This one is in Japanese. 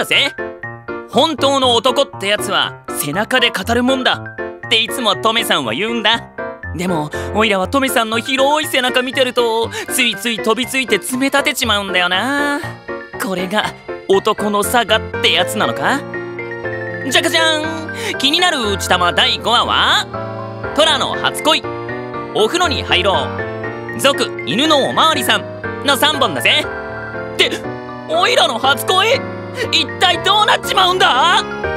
だぜ。本当の男ってやつは背中で語るもんだっていつもトメさんは言うんだ。でもおいらはトメさんの広い背中見てるとついつい飛びついて詰め立てちまうんだよな。これが男の差がってやつなのか。じゃかじゃん、気になる内玉第5話はトラの初恋、お風呂に入ろう、続犬のおまわりさんの3本だぜ。っておいらの初恋一体どうなっちまうんだ。